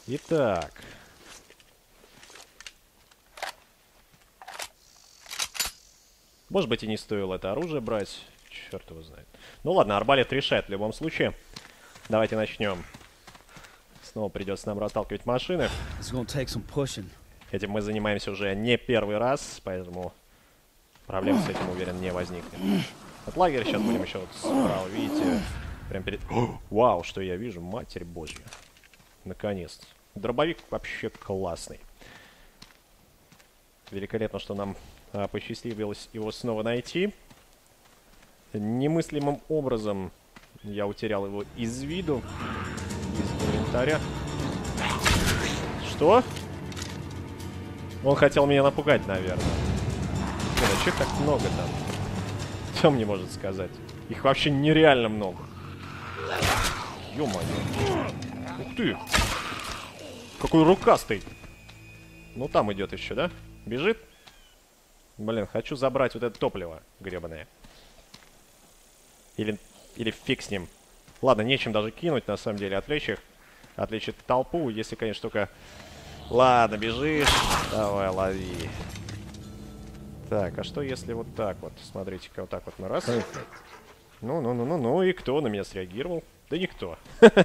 Итак. Может быть, и не стоило это оружие брать. Черт его знает. Ну ладно, арбалет решает в любом случае. Давайте начнем. Снова придется нам расталкивать машины. Этим мы занимаемся уже не первый раз, поэтому проблем с этим, уверен, не возникнет. От лагеря сейчас будем еще вот справа, видите, прям перед... Вау, что я вижу, Матерь Божья. Наконец-то. Дробовик вообще классный. Великолепно, что нам посчастливилось его снова найти. Немыслимым образом я утерял его из виду, из инвентаря. Что? Он хотел меня напугать, наверное. Блин, а чё их так много там? Кто мне может сказать? Их вообще нереально много. Ё-моё. Ух ты! Какой рукастый! Ну там идет еще, да? Бежит? Блин, хочу забрать вот это топливо гребаное. Или фиг с ним. Ладно, нечем даже кинуть, на самом деле, отвлечь их. Отвлечь эту толпу, если, конечно, только... Ладно, бежишь. Давай, лови. Так, а что если вот так вот? Смотрите-ка, вот так вот на раз. Ну, и кто на меня среагировал? Да никто.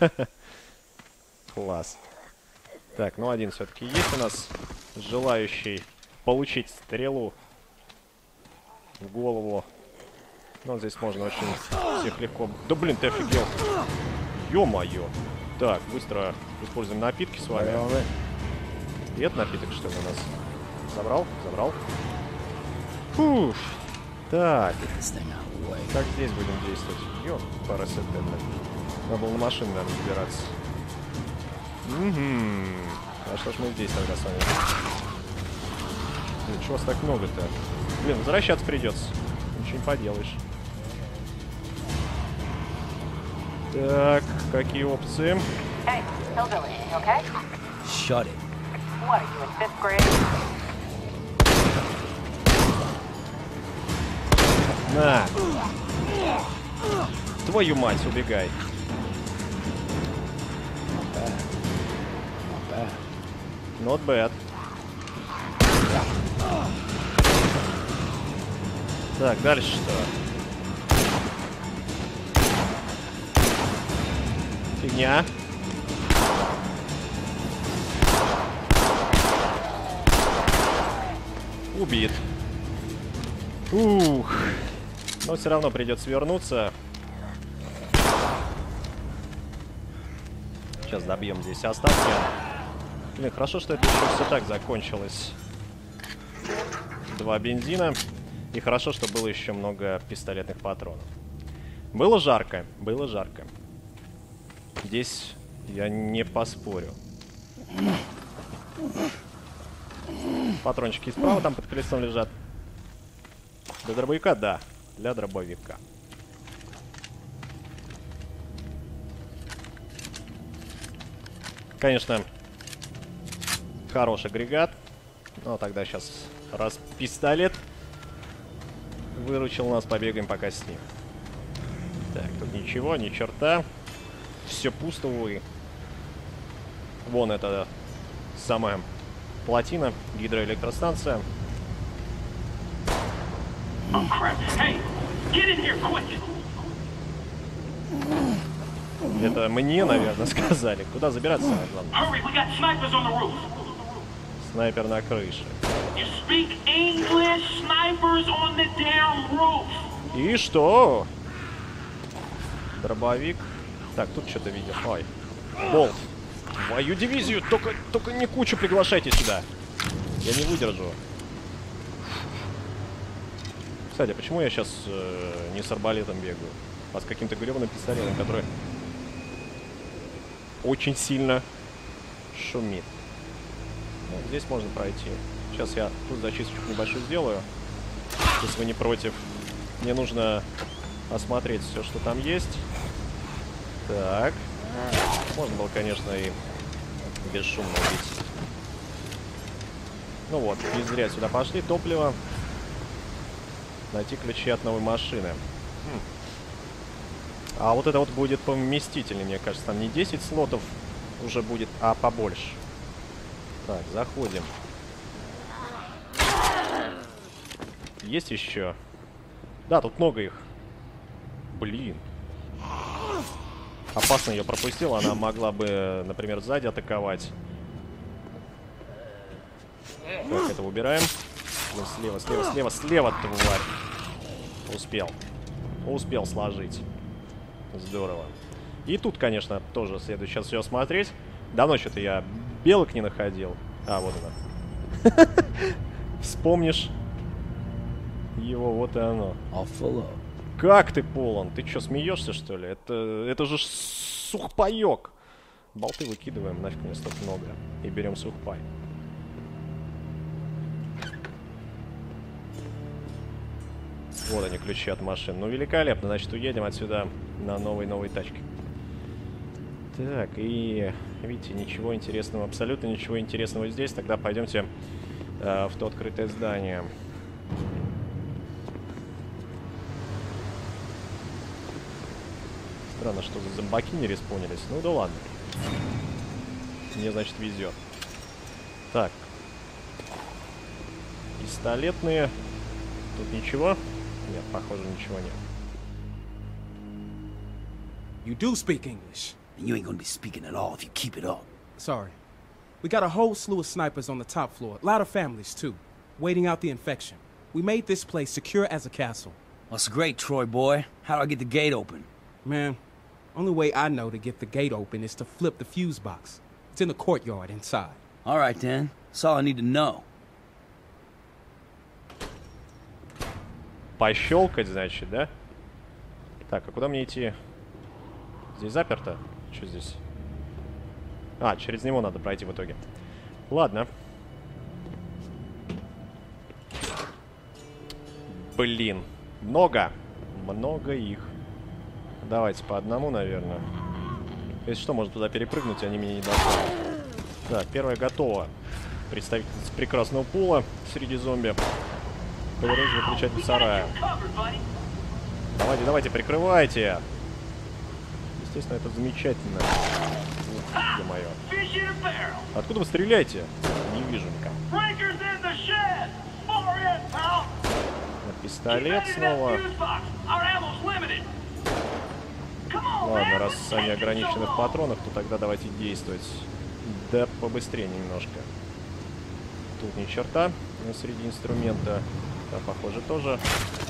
Класс. Так, ну один все-таки есть у нас желающий получить стрелу в голову. Ну, здесь можно очень всех легко... Да блин, ты офигел. Ё-моё. Так, быстро используем напитки с вами. И это напиток, что ли, у нас? Забрал? Забрал. Фух. Так. Как здесь будем действовать? Ё, парасет, надо было на машину, наверное, забираться. Угу. А что ж мы здесь тогда с вами? Блин, чего вас так много-то? Блин, возвращаться придется. Ничего не поделаешь. Так, какие опции? Hey, hillbilly, you okay? Shut it. What, are you in 5th grade? На! Твою мать, убегай. Not bad. Так, дальше что? Фигня. Убит. Ух. Но все равно придется вернуться. Сейчас добьем здесь остатки. Блин, хорошо, что это еще все так закончилось. 2 бензина. И хорошо, что было еще много пистолетных патронов. Было жарко, было жарко. Здесь я не поспорю. Патрончики справа там под колесом лежат. Для дробовика, да. Для дробовика. Конечно, хороший агрегат. Ну, тогда сейчас, раз пистолет выручил нас, побегаем пока с ним. Так, тут ничего, ни черта. Все пусто, увы. Вон это самая плотина, гидроэлектростанция. Это мне, наверное, сказали. Куда забираться, главное? Снайпер на крыше. И что? Дробовик. Так, тут что-то видел. Ой. Болт. Твою дивизию! Только не кучу приглашайте сюда. Я не выдержу. Кстати, а почему я сейчас не с арбалетом бегаю, а с каким-то гребаным пистолетом, который очень сильно шумит? Ну, здесь можно пройти. Сейчас я тут зачисточку небольшую сделаю, если вы не против. Мне нужно осмотреть все, что там есть. Так. Можно было, конечно, и бесшумно убить. Ну вот, не зря сюда пошли. Топливо. Найти ключи от новой машины. А вот это вот будет поместительнее, мне кажется. Там не 10 слотов уже будет побольше. Так, заходим. Есть еще? Да, тут много их. Блин. Опасно ее пропустил. Она могла бы, например, сзади атаковать. Так, это убираем. Слева, слева, слева, слева, тварь. Успел. Успел сложить. Здорово. И тут, конечно, тоже следует сейчас все осмотреть. Давно что-то я белок не находил. А, вот она. Вспомнишь его, вот и оно. Как ты полон? Ты что, смеешься, что ли? Это же сухпайок. Болты выкидываем, нафиг мне столько много. И берем сухпай. Вот они, ключи от машин. Ну, великолепно. Значит, уедем отсюда на новой тачке. Так, и... Видите, ничего интересного, абсолютно ничего интересного здесь. Тогда пойдемте в то открытое здание. Странно, что за зомбаки не респонились. Ну да ладно. Мне, значит, везет. Так. Пистолетные. Тут ничего? Нет, похоже, ничего нет. You do speak English. You ain't gonna be speaking at all if you keep it up. Sorry. We got a whole slew of snipers on the top floor. A lot of families, too. Waiting out the infection. We made this place secure as a castle. Well, that's great, Troy boy. How do I get the gate open? Man, only way I know to get the gate open is to flip the fuse box. It's in the courtyard inside. All right, then. That's all I need to know. Пощелкать, значит, да? Так, а куда мне идти? Здесь заперто? Что здесь? А, через него надо пройти в итоге. Ладно. Блин. Много. Много их. Давайте по одному, наверное. Если что, можно туда перепрыгнуть, они меня не достанут. Так, первая готова. Представительница прекрасного пола среди зомби. Повернуть выключатель сарая. Давайте, давайте, прикрывайте. Естественно, это замечательно. Ё-моё. Откуда вы стреляете? Не вижу никак. На пистолет снова. Ладно, раз они ограничены в патронах, то тогда давайте действовать. Да побыстрее немножко. Тут ни черта среди инструмента. Да, похоже, тоже.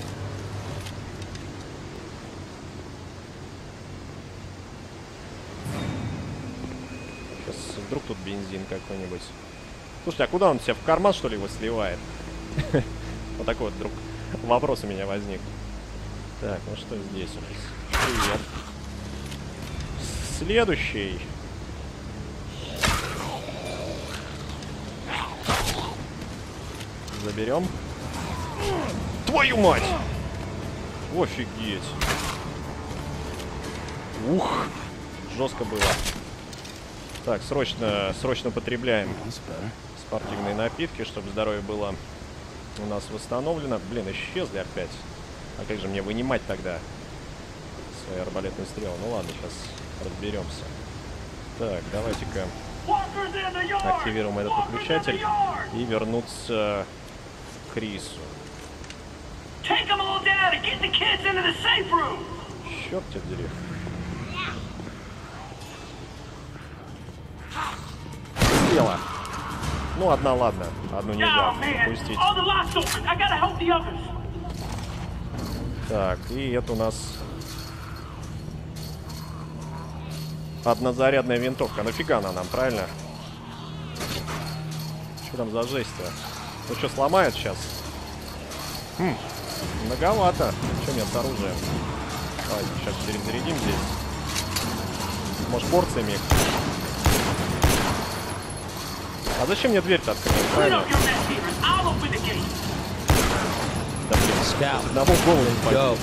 Сейчас вдруг тут бензин какой-нибудь. Слушайте, а куда он себя в карман, что ли, его сливает? Вот такой вот вдруг вопрос у меня возник. Так, ну что здесь у нас? Привет. Следующий. Заберем. Твою мать! Офигеть. Ух! Жестко было. Так, срочно потребляем спортивные напитки, чтобы здоровье было у нас восстановлено. Блин, исчезли опять. А как же мне вынимать тогда свои арбалетные стрелы? Ну ладно, сейчас разберемся. Так, давайте-ка активируем этот выключатель и вернуться к Крису. Черт тебя дери. Слева. Ну, одна, ладно. Одну нельзя упустить. Так, и это у нас однозарядная винтовка. Нафига она нам, правильно? Что там за жесть-то? Ну что, сломают сейчас? Многовато. Что нет с оружием? Давайте сейчас перезарядим здесь. Может, порциями их? А зачем мне дверь-то открыть? Правильно? Да, блин, одного в голову не пойдет.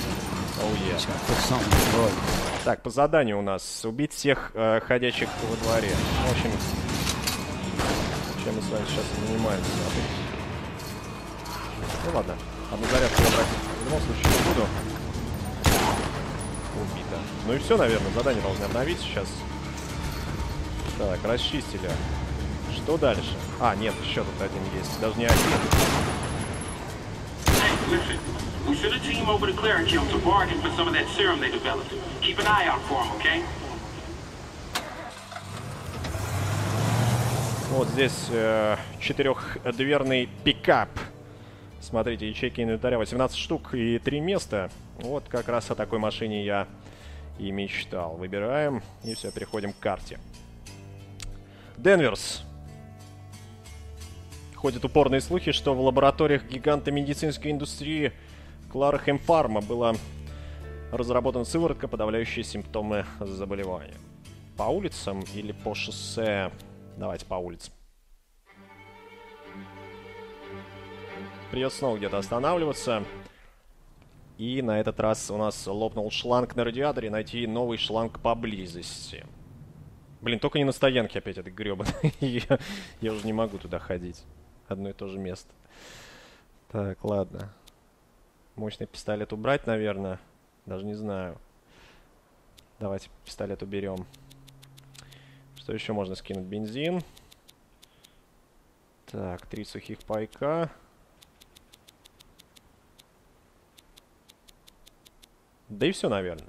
Так, по заданию у нас убить всех ходячих во дворе. В общем, чем мы с вами сейчас занимаемся. Ну ладно, одну зарядку я брать в любом случае не буду. Убито. Ну и все, наверное, задание должны обновить сейчас. Так, расчистили. Что дальше? А, нет, еще тут один есть. Даже не один. Hey, listen. We sent a team over to Clarendon to bargain for some of that serum they developed. Keep an eye out for them, okay? Вот здесь четырехдверный пикап. Смотрите, ячейки инвентаря 18 штук и 3 места. Вот как раз о такой машине я и мечтал. Выбираем, и все, переходим к карте. Денверс. Ходят упорные слухи, что в лабораториях гиганта медицинской индустрии Клара Хемфарма была разработана сыворотка, подавляющая симптомы заболевания. По улицам или по шоссе? Давайте по улицам. Придется снова где-то останавливаться. И на этот раз у нас лопнул шланг на радиаторе. Найти новый шланг поблизости. Блин, только не на стоянке опять это гребаное. Я уже не могу туда ходить. Одно и то же место. Так, ладно. Мощный пистолет убрать, наверное. Даже не знаю. Давайте пистолет уберем. Что еще можно скинуть? Бензин. Так, 3 сухих пайка. Да и все, наверное.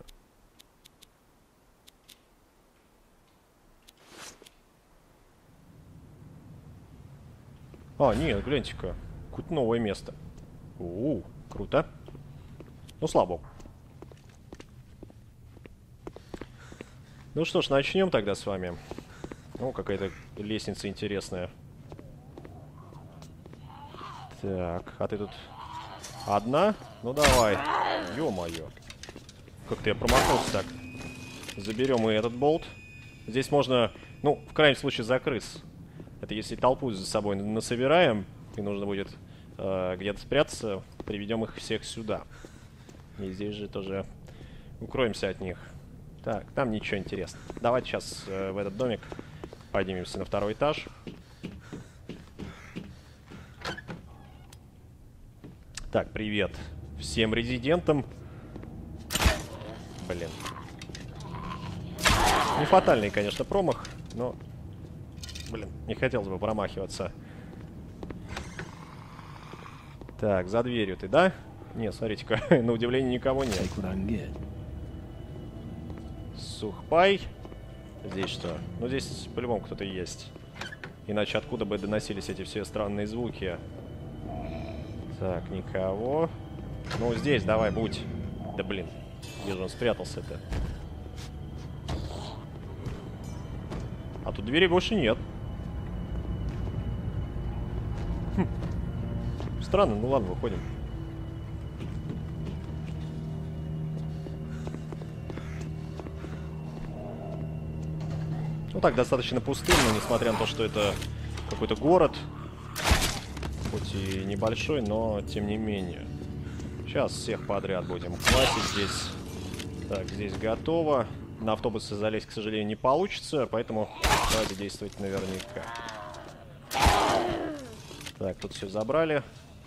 А, нет, гляньте-ка. Какое-то новое место. Круто. Ну, слава богу. Ну что ж, начнем тогда с вами. О, какая-то лестница интересная. Так, а ты тут одна? Ну давай. Ё-моё. Как-то я промахнулся так. Заберем и этот болт. Здесь можно, ну, в крайнем случае, за крыс. Это если толпу за собой насобираем, и нужно будет где-то спрятаться, приведем их всех сюда. И здесь же тоже укроемся от них. Так, там ничего интересного. Давайте сейчас в этот домик поднимемся на 2-й этаж. Так, привет всем резидентам. Блин. Не фатальный, конечно, промах, но... Блин, не хотелось бы промахиваться. Так, за дверью ты, да? Не, смотрите-ка, на удивление никого нет. Сухпай. Здесь что? Ну, здесь по-любому кто-то есть. Иначе откуда бы доносились эти все странные звуки? Так, никого. Ну, здесь давай, будь. Да, блин, где же он спрятался-то? А тут двери больше нет. Странно, ну ладно, выходим. Ну так, достаточно пустынно, несмотря на то, что это какой-то город. Хоть и небольшой, но тем не менее. Сейчас всех подряд будем хватить здесь. Так, здесь готово. На автобусы залезть, к сожалению, не получится, поэтому давайте действовать наверняка. Так, тут все забрали.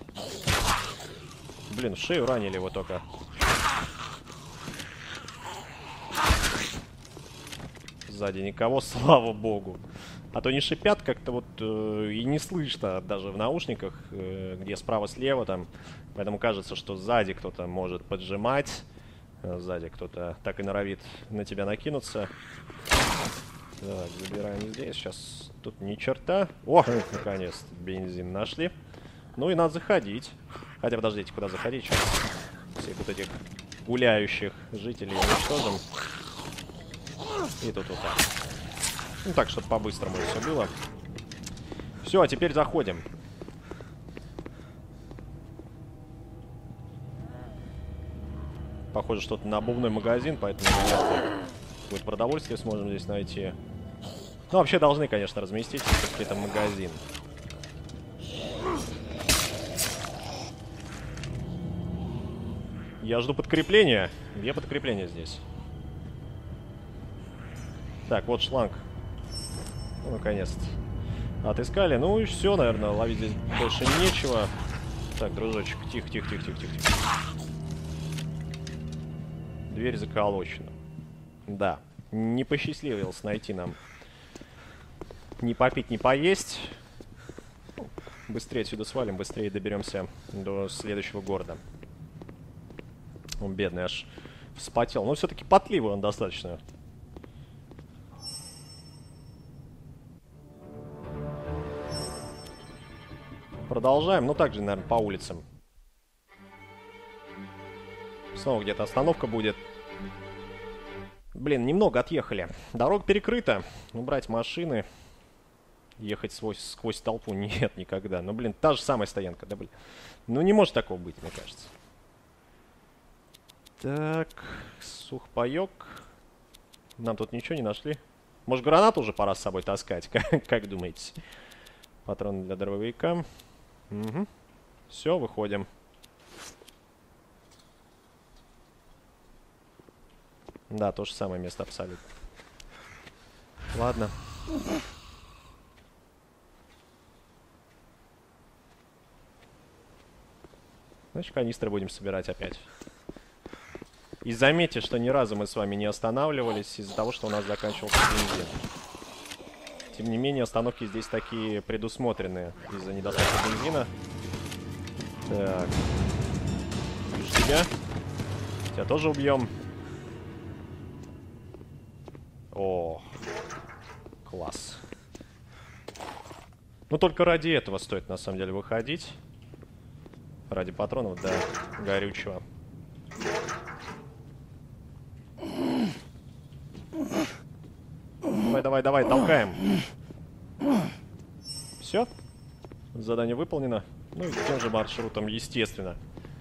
Блин, в шею ранили его только. Сзади никого, слава богу. А то не шипят как-то вот и не слышно даже в наушниках, где справа-слева там. Поэтому кажется, что сзади кто-то может поджимать. Сзади кто-то так и норовит на тебя накинуться. Так, забираем здесь. Сейчас тут ни черта. О, наконец, бензин нашли. Ну и надо заходить. Хотя, подождите, куда заходить? Сейчас всех вот этих гуляющих жителей уничтожим. И тут вот так. Ну так, чтобы по-быстрому все было. Все, а теперь заходим. Похоже, что-то на обувной магазин, поэтому будет продовольствие сможем здесь найти. Ну, вообще должны, конечно, разместить какой-то магазин. Я жду подкрепления. Где подкрепление здесь? Так, вот шланг. Ну, наконец-то. Отыскали. Ну и все, наверное. Ловить здесь больше нечего. Так, дружочек. Тихо, тихо, тихо, тихо, тихо, тихо. Дверь заколочена. Да. Не посчастливилось найти нам Ни попить, ни поесть. Быстрее отсюда свалим, быстрее доберемся до следующего города. Он бедный, аж вспотел. Но все-таки потливый он достаточно. Продолжаем, ну также, наверное, по улицам. Снова где-то остановка будет. Блин, немного отъехали. Дорога перекрыта. Убрать машины. Ехать сквозь толпу нет никогда. Ну, блин, та же самая стоянка, да, блин. Ну, не может такого быть, мне кажется. Так, сухпайок. Нам тут ничего не нашли. Может, гранату уже пора с собой таскать? Как думаете? Патроны для дробовика. Угу. Все, выходим. Да, то же самое место абсолютно. Ладно. Значит, канистры будем собирать опять. И заметьте, что ни разу мы с вами не останавливались из-за того, что у нас заканчивался бензин. Тем не менее, остановки здесь такие предусмотренные из-за недостатка бензина. Так. Вижу тебя. Тебя тоже убьем. О, класс. Ну, только ради этого стоит, на самом деле, выходить. Ради патронов, да, горючего. Давай, давай, давай, толкаем. Все. Задание выполнено. Ну и тем же маршрутом, естественно.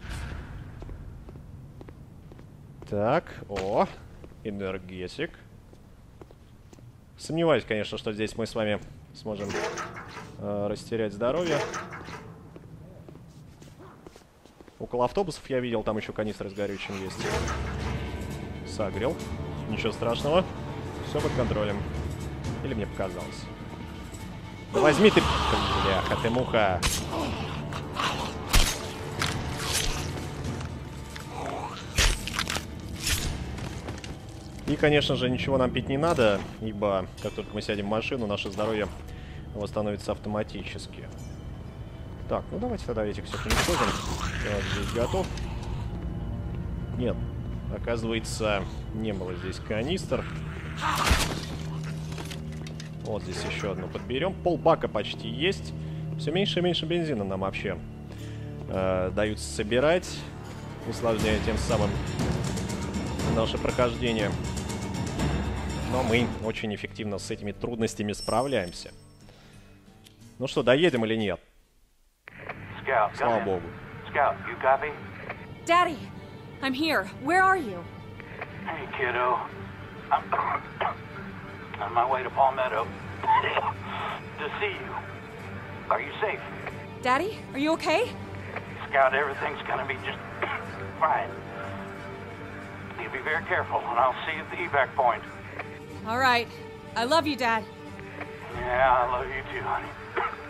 Так, о, энергетик. Сомневаюсь, конечно, что здесь мы с вами сможем растерять здоровье. Около автобусов я видел, там еще канистры с горючим есть. Согрел. Ничего страшного. Все под контролем. Или мне показалось. Да возьми ты... Бляха, ты муха. И, конечно же, ничего нам пить не надо, ибо как только мы сядем в машину, наше здоровье восстановится автоматически. Так, ну давайте тогда этих всех уничтожим. Так, здесь готов. Нет, оказывается, не было здесь канистр. Вот здесь еще одну подберем. Полбака почти есть. Все меньше и меньше бензина нам вообще дают собирать, усложняя тем самым наше прохождение. Но мы очень эффективно с этими трудностями справляемся. Ну что, доедем или нет? Scout, Слава богу. Scout, you copy? Daddy, I'm here. Where are you? Hey, kiddo. I'm on my way to Palmetto to see you. Are you safe? Daddy, are you okay? Scout, everything's gonna be just fine. You be very careful, and I'll see you at the evac point. All right. I love you, Dad. Yeah, I love you too, honey.